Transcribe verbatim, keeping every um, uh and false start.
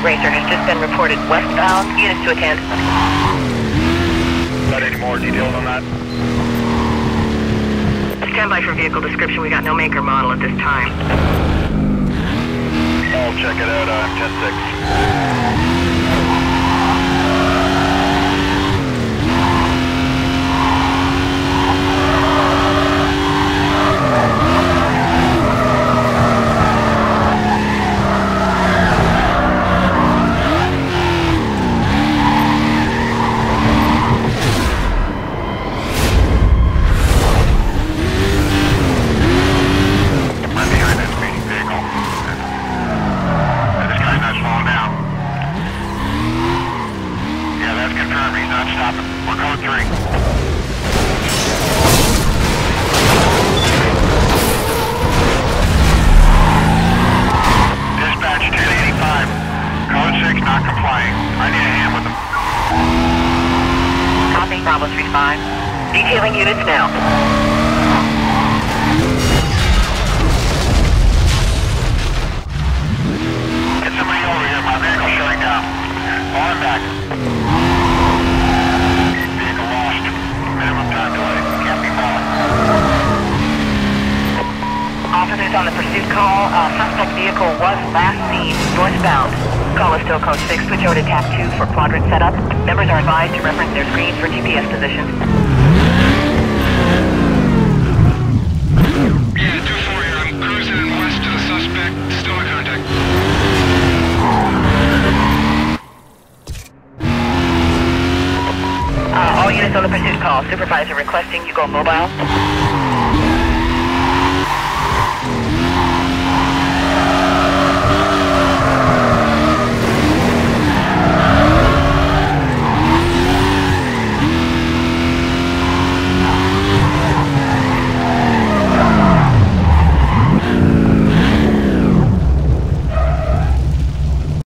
Racer has just been reported westbound. Units to attend. Got any more details on that? Stand by for vehicle description. We got no make or model at this time. I'll check it out. I'm ten six. Bravo three five. Detailing units now. Get somebody over here. My vehicle's shutting down. Falling back. Vehicle lost. Minimum time delay. Can't be followed. Officers on the pursuit call. Uh, suspect vehicle was last seen northbound. Call is still code six. Switch over to tap two for quadrant setup. Members are advised to reference their screens for G P S position. Yeah, two four here. I'm cruising west to the suspect. Still in contact. Uh, all units on the pursuit call. Supervisor requesting you go mobile.